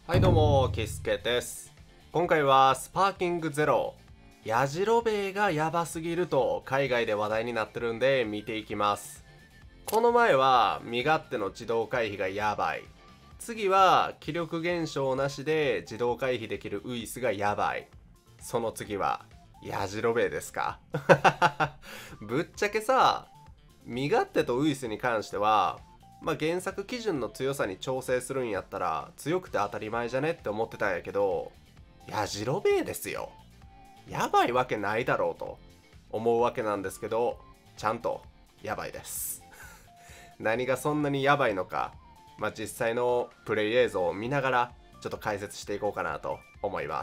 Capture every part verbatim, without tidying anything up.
はいどうも、キスケです。今回はスパーキングゼロ、やじろべえがやばすぎると海外で話題になってるんで見ていきます。この前は身勝手の自動回避がやばい。次は気力減少なしで自動回避できるウイスがやばい。その次はやじろべえですか。ぶっちゃけさ、身勝手とウイスに関してはまあ原作基準の強さに調整するんやったら強くて当たり前じゃねって思ってたんやけど、やじろべえですよ。やばいわけないだろうと思うわけなんですけど、ちゃんとやばいです。何がそんなにやばいのか、まあ実際のプレイ映像を見ながらちょっと解説していこうかなと思います。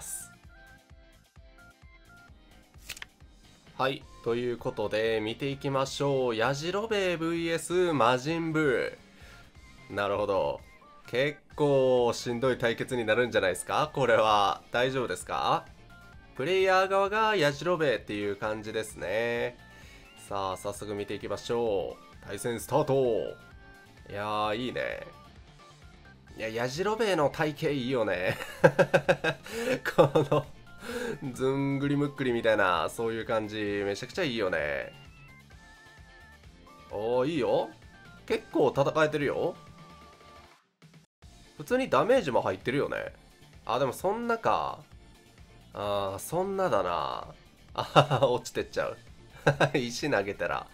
はい、ということで見ていきましょう。やじろべえ ブイエス 魔人ブー。なるほど。結構しんどい対決になるんじゃないですか、これは。大丈夫ですか？プレイヤー側がやじろべえっていう感じですね。さあ、早速見ていきましょう。対戦スタート。いやー、いいね。いや、やじろべえの体型いいよね。この、ずんぐりむっくりみたいな、そういう感じ、めちゃくちゃいいよね。おー、いいよ。結構戦えてるよ。普通にダメージも入ってるよね。あ、でもそんなか。あー、そんなだな。あはは、落ちてっちゃう。石投げたら。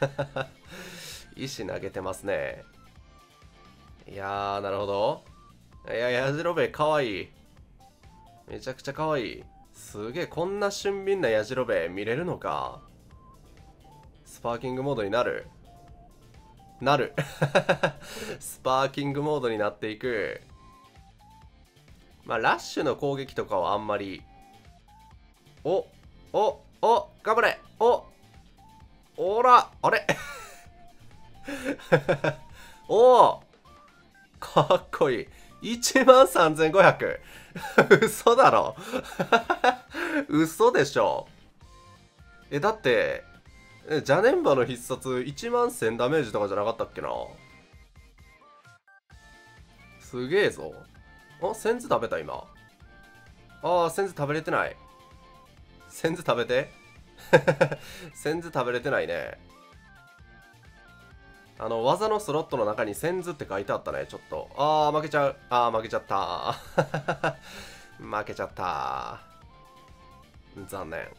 石投げてますね。いやー、なるほど。いや、やじろべえかわいい。めちゃくちゃかわいい。すげえ、こんな俊敏なやじろべえ見れるのか。スパーキングモードになるなる。スパーキングモードになっていく。まあ、ラッシュの攻撃とかはあんまり。お、お、お、頑張れ、お、おら、あれ。おお、かっこいい。いちまんさんぜんごひゃく。嘘だろ。嘘でしょ。え、だって、えジャネンバの必殺いちまんせんダメージとかじゃなかったっけな。すげえぞ。あ、センズ食べた今。ああ、センズ食べれてない。センズ食べて。センズ食べれてないね。あの、技のスロットの中にセンズって書いてあったね、ちょっと。あー、負けちゃう。あー、負けちゃった。負けちゃった。残念。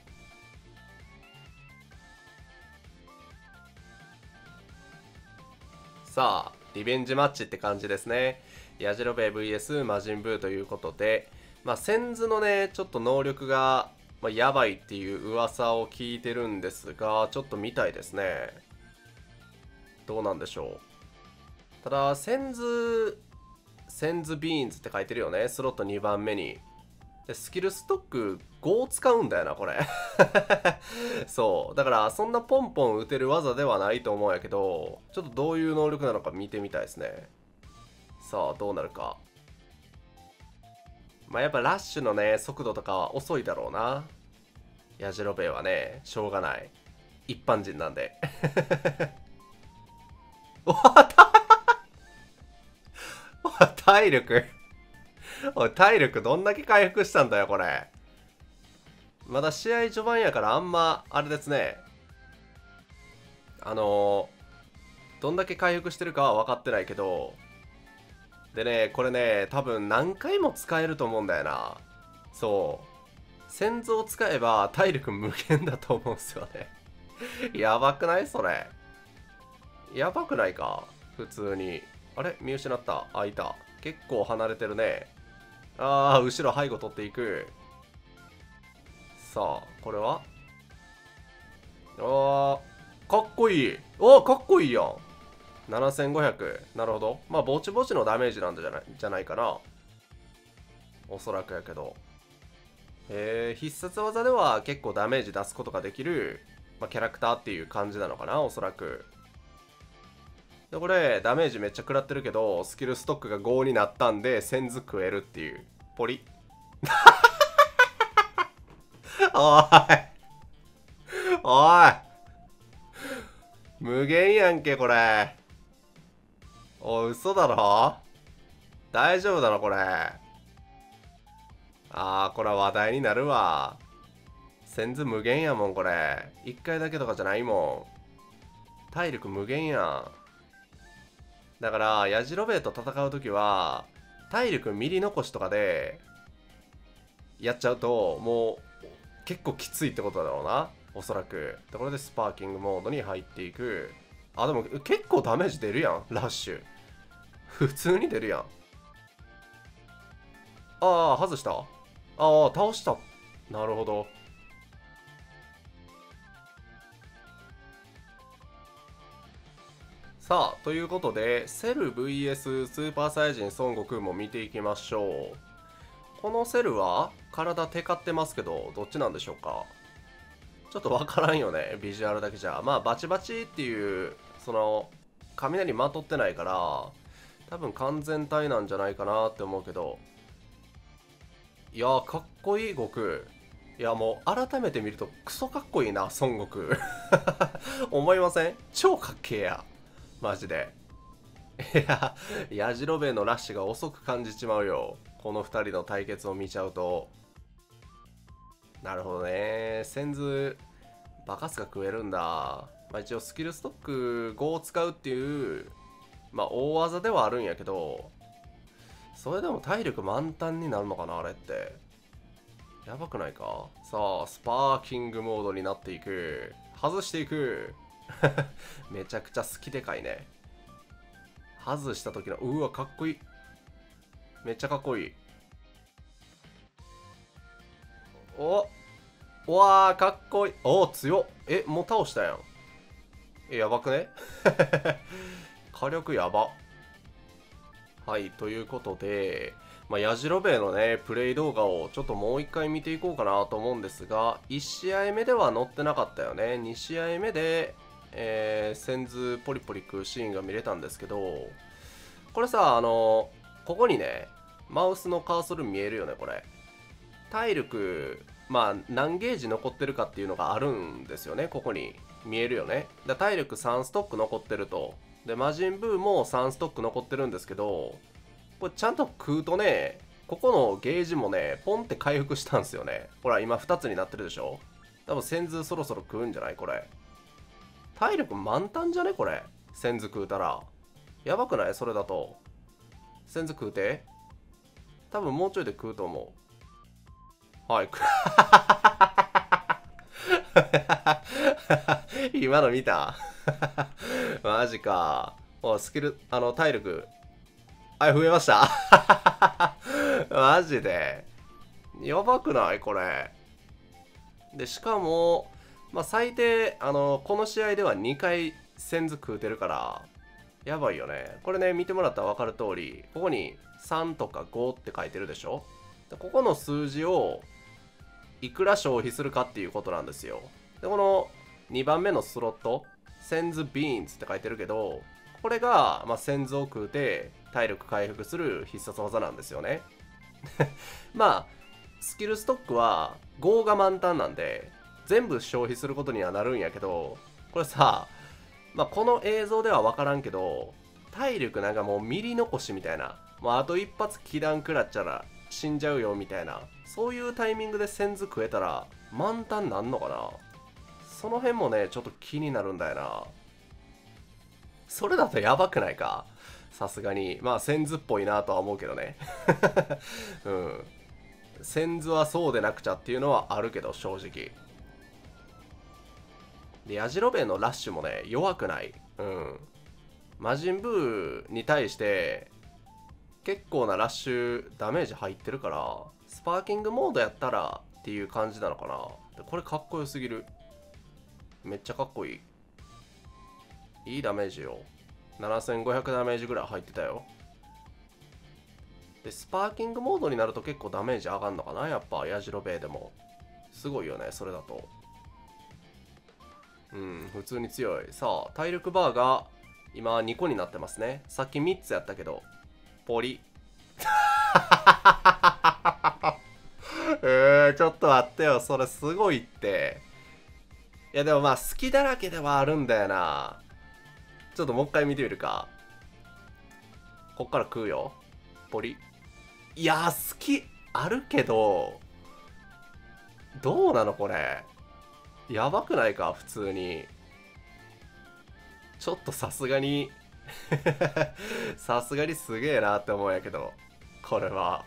さあ、リベンジマッチって感じですね。やじろべえ ブイエス 魔人ブーということで、まあ、センズのね、ちょっと能力が、まあ、やばいっていう噂を聞いてるんですが、ちょっと見たいですね。どうなんでしょう。ただ、センズ、センズビーンズって書いてるよね。スロットにばんめに。で、スキルストックごを使うんだよな、これ。そう。だから、そんなポンポン打てる技ではないと思うんやけど、ちょっとどういう能力なのか見てみたいですね。さあ、どうなるか。まあ、やっぱラッシュのね、速度とかは遅いだろうな。ヤジロベエはね、しょうがない。一般人なんで。お体力。おい、体力どんだけ回復したんだよ、これ。まだ試合序盤やからあんま、あれですね。あのー、どんだけ回復してるかは分かってないけど、でね、これね、多分何回も使えると思うんだよな。そう。先祖を使えば体力無限だと思うんすよね。やばくないそれ。やばくないか普通に。あれ見失った。あ、いた。結構離れてるね。あー、後ろ背後取っていく。さあ、これはあー、かっこいい。おー、かっこいいやん。ななせんごひゃく。なるほど。まあ、ぼちぼちのダメージなんじゃない、じゃないかな。おそらくやけど。えー、必殺技では結構ダメージ出すことができる、まあ、キャラクターっていう感じなのかな、おそらく。で、これ、ダメージめっちゃ食らってるけど、スキルストックがごになったんで、センズ食えるっていう。ポリ。おい。おい。無限やんけ、これ。おい、嘘だろ大丈夫だろ、これ。 あー、これは話題になるわ。先頭無限やもん、これ。一回だけとかじゃないもん。体力無限やん。だから、ヤジロベエと戦うときは、体力ミリ残しとかで、やっちゃうと、もう、結構きついってことだろうな。おそらく。で、これでスパーキングモードに入っていく。あ、でも結構ダメージ出るやん、ラッシュ。普通に出るやん。ああ、外した。ああ、倒した。なるほど。さあ、ということで、セル ブイエス スーパーサイヤ人孫悟空も見ていきましょう。このセルは体テカってますけど、どっちなんでしょうか。ちょっとわからんよね、ビジュアルだけじゃ。まあ、バチバチっていう、その、雷まとってないから、多分完全体なんじゃないかなって思うけど。いやー、かっこいい悟空。いや、もう改めて見るとクソかっこいいな、孫悟空。思いません？超かっけえや。マジで。いや、ヤジロベエのラッシュが遅く感じちまうよ。このふたりの対決を見ちゃうと。なるほどね。センズ、バカスが食えるんだ。まあ一応スキルストックごを使うっていう、まあ大技ではあるんやけど、それでも体力満タンになるのかな、あれって。やばくないか。さあ、スパーキングモードになっていく。外していく。めちゃくちゃ好きでかいね。外した時の、うわ、かっこいい。めっちゃかっこいい。おうわー、かっこいい。おー、強っ。え、もう倒したやん。え、やばくね？火力やば。はい、ということで、まあ、ヤジロベエのね、プレイ動画をちょっともう一回見ていこうかなと思うんですが、いち試合目では載ってなかったよね。に試合目で、えー、センズポリポリ食うシーンが見れたんですけど、これさ、あの、ここにね、マウスのカーソル見えるよね、これ。体力、まあ、何ゲージ残ってるかっていうのがあるんですよね、ここに。見えるよね。だ体力さんストック残ってると。で、魔人ブーもさんストック残ってるんですけど、これちゃんと食うとね、ここのゲージもね、ポンって回復したんですよね。ほら、今ふたつになってるでしょ。多分、センズそろそろ食うんじゃないこれ。体力満タンじゃねこれ。センズ食うたら。やばくないそれだと。センズ食うて。多分もうちょいで食うと思う。はい。今の見た？マジか。お、スキル、あの、体力。あ、増えました。マジで。やばくないこれ。で、しかも、まあ、最低、あの、この試合ではにかいセンズ食うてるから、やばいよね。これね、見てもらったら分かる通り、ここにさんとかごって書いてるでしょ。でここの数字を、いくら消費するかっていうことなんですよ。で、このにばんめのスロット、センズビーンズって書いてるけど、これが、まあ、センズを食うて体力回復する必殺技なんですよね。まあ、スキルストックはごが満タンなんで、全部消費することにはなるんやけど、これさ、まあ、この映像では分からんけど、体力なんかもうミリ残しみたいな、もうあと一発気弾食らっちゃら死んじゃうよみたいな、そういうタイミングでセンズ食えたら満タンなんのかな。その辺もね、ちょっと気になるんだよな。それだとやばくないか、さすがに。まあセンズっぽいなとは思うけどね。うん。センズはそうでなくちゃっていうのはあるけど、正直。で、ヤジロベエのラッシュもね、弱くない。うん。魔人ブーに対して、結構なラッシュダメージ入ってるから、スパーキングモードやったらっていう感じなのかな。でこれかっこよすぎる。めっちゃかっこいい。いいダメージよ。ななせんごひゃくダメージぐらい入ってたよ。で、スパーキングモードになると結構ダメージ上がるのかなやっぱ、ヤジロベエでも。すごいよね、それだと。うん、普通に強い。さあ、体力バーが今にこになってますね。さっきみっつやったけど、ポリ。えー、ちょっと待ってよ。それすごいって。いや、でもまあ、好きだらけではあるんだよな。ちょっともう一回見てみるか。こっから食うよ。ポリ。いやー、好き。 あるけど、どうなのこれ。やばくないか普通に。ちょっとさすがにさすがにすげえなって思うんやけど、これは。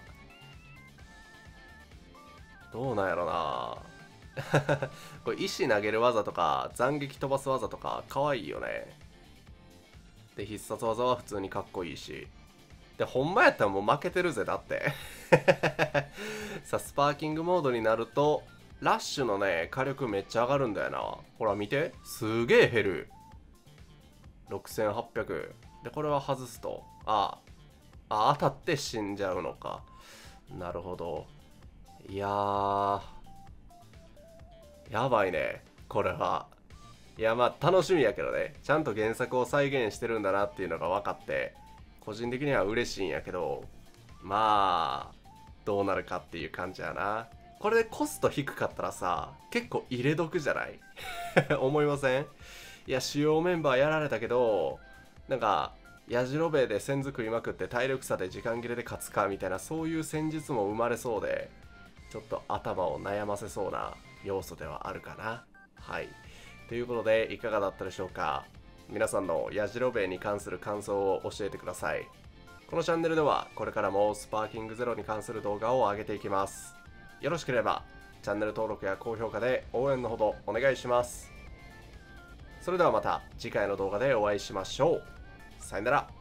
どうなんやろなこれ石投げる技とか斬撃飛ばす技とか可愛いよね。で必殺技は普通にかっこいいし、でほんまやったらもう負けてるぜだってさあスパーキングモードになるとラッシュのね火力めっちゃ上がるんだよな。ほら見て、すげえ減る。ろくせんはっぴゃくで、これは外すと、ああ当たって死んじゃうのか。なるほど。いやーやばいねこれは。いやまあ楽しみやけどね、ちゃんと原作を再現してるんだなっていうのが分かって個人的には嬉しいんやけど、まあどうなるかっていう感じやな。これでコスト低かったらさ結構入れ得じゃない思いません？いや主要メンバーやられたけど、なんかやじろべえで線作りまくって体力差で時間切れで勝つかみたいな、そういう戦術も生まれそうで、ちょっと頭を悩ませそうな要素ではあるかな。はい、ということでいかがだったでしょうか。皆さんのやじろべえに関する感想を教えてください。このチャンネルではこれからもスパーキングゼロに関する動画を上げていきます。よろしければチャンネル登録や高評価で応援のほどお願いします。それではまた次回の動画でお会いしましょう。さよなら。